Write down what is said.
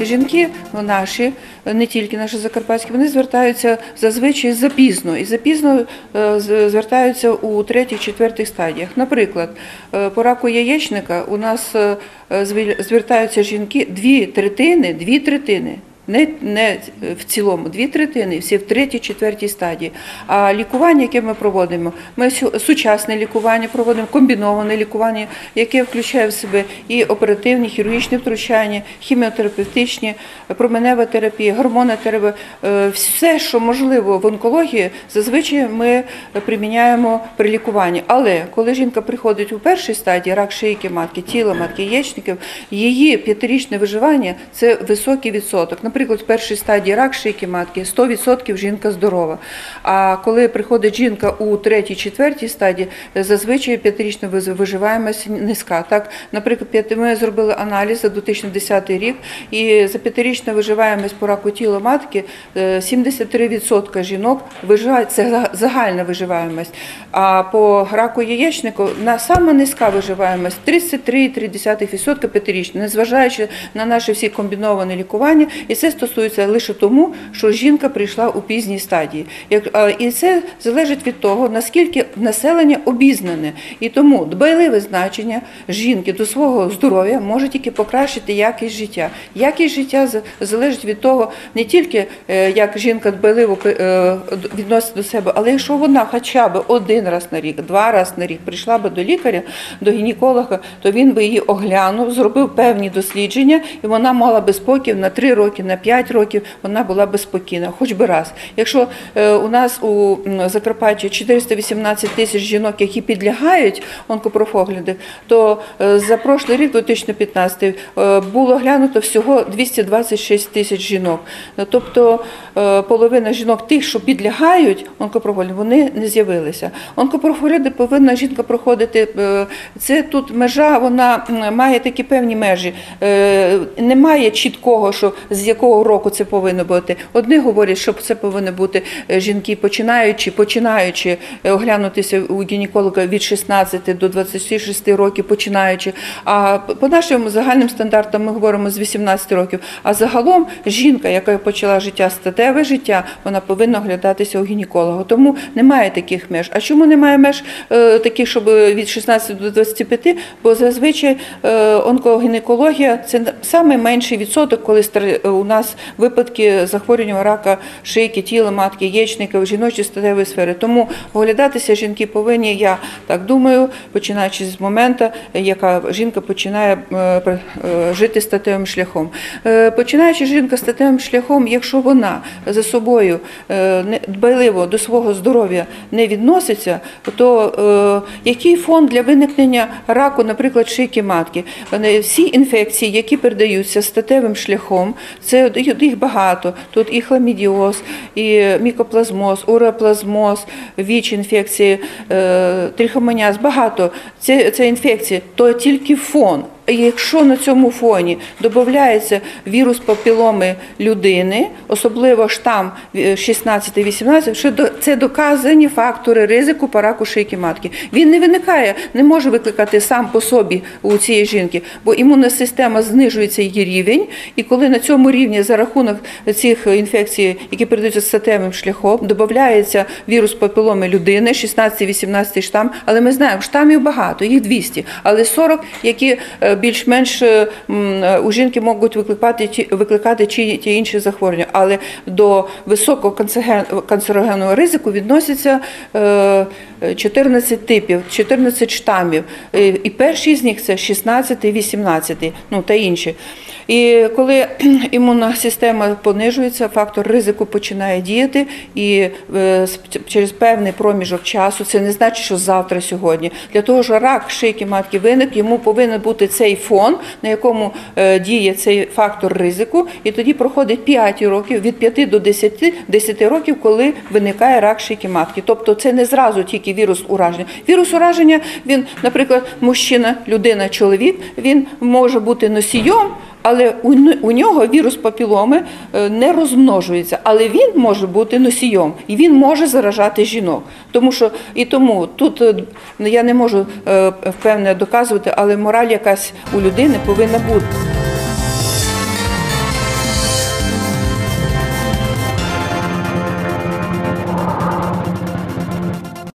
жінки наші, не тільки наші закарпатські, вони звертаються зазвичай запізно. І запізно звертаються у 3-4 стадіях. Наприклад, по раку яєчника у нас звертаються жінки 2/3, не в цілому, 2/3, всі в 3-4 стадії. А лікування, яке ми проводимо, ми сучасне лікування проводимо, комбіноване лікування, яке включає в себе і оперативні, хірургічні втручання, хіміотерапевтичні, променева терапія, гормонна терапія. Все, що можливо в онкології, зазвичай ми приміняємо при лікуванні. Але коли жінка приходить у першій стадії, рак шийки матки, тіла матки, яєчників, її 5-річне виживання – це високий відсоток. Наприклад, в першій стадії рак шийки матки 100% жінка здорова. А коли приходить жінка у 3-4 стадії, зазвичай 5-річна виживаємость низька. Так, наприклад, ми зробили аналіз за 2010 рік, і за 5-річна виживаємость по раку тіла матки 73% жінок виживають, це загальна виживаємость. А по раку яєчнику сама низька виживаємость 33,3% 5-річна, незважаючи на наші всі комбіновані лікування. І це стосується лише тому, що жінка прийшла у пізній стадії. І це залежить від того, наскільки населення обізнане. І тому дбайливе значення жінки до свого здоров'я може тільки покращити якість життя. Якість життя залежить від того, не тільки як жінка дбайливо відноситься до себе, але якщо вона хоча б 1 раз на рік, 2 рази на рік прийшла б до лікаря, до гінеколога, то він би її оглянув, зробив певні дослідження, і вона мала би спокій на 3 роки, на 5 років, вона була би спокійна, хоч би раз. Якщо у нас у Закарпатті 418 тисяч жінок, які підлягають онкопрофогляду, то за прошлий рік, 2015, було глянуто всього 226 тисяч жінок. Тобто половина жінок тих, що підлягають онкопрофогляду, вони не з'явилися. Онкопрофогляди повинна жінка проходити, це тут межа, вона має такі певні межі. Немає чіткого, що з якого року це повинно бути. Одні говорять, що це повинно бути жінки починаючи оглянутися у гінеколога від 16 до 26 років, починаючи. А по нашим загальним стандартам ми говоримо з 18 років. А загалом жінка, яка почала статеве життя, вона повинна оглядатися у гінеколога. Тому немає таких меж. А чому немає меж таких, щоб від 16 до 25? Бо зазвичай онкогінекологія – це найменший відсоток, коли у нас випадки захворювання рака шийки, тіла матки, яєчника, жіночої статевої сфери. Тому оглядатися жінки повинні, я так думаю, починаючи з моменту, яка жінка починає жити статевим шляхом. Починаючи жінка статевим шляхом, якщо вона за собою дбайливо до свого здоров'я не відноситься, то який фон для виникнення раку, наприклад, шийки матки? Всі інфекції, які передаються статевим шляхом, це їх багато. Тут і хламідіоз, і мікоплазмоз, уреоплазмоз, ВІЧ-інфекції, трихомоніаз, багато. Це інфекції, то тільки фон. Якщо на цьому фоні додається вірус папіломи людини, особливо штам 16-18, це доказані фактори ризику по раку шийки матки. Він не виникає, не може викликати сам по собі у цієї жінки, бо імунна система знижується її рівень, і коли на цьому рівні за рахунок цих інфекцій, які передаються статевим шляхом, додається вірус папіломи людини, 16-18 штам, але ми знаємо, штамів багато, їх 200, але 40, які більш-менш у жінки можуть викликати ті інші захворювання. Але до високого канцерогенного ризику відносяться 14 типів, 14 штамів. І перші з них – це 16 і 18, та інші. І коли імунна система понижується, фактор ризику починає діяти, і через певний проміжок часу, це не значить, що завтра, сьогодні, для того, що рак шийки матки виник, йому повинен бути цей фон, на якому діє цей фактор ризику, і тоді проходить 5 років, від 5 до 10 років, коли виникає рак шийки матки. Тобто це не зразу тільки вірус ураження. Вірус ураження, він, наприклад, мужчина, людина, чоловік, він може бути носієм, але у нього вірус папіломи не розмножується, але він може бути носієм, і він може заражати жінок. Тому тут я не можу впевнено доказувати, але мораль якась у людини повинна бути.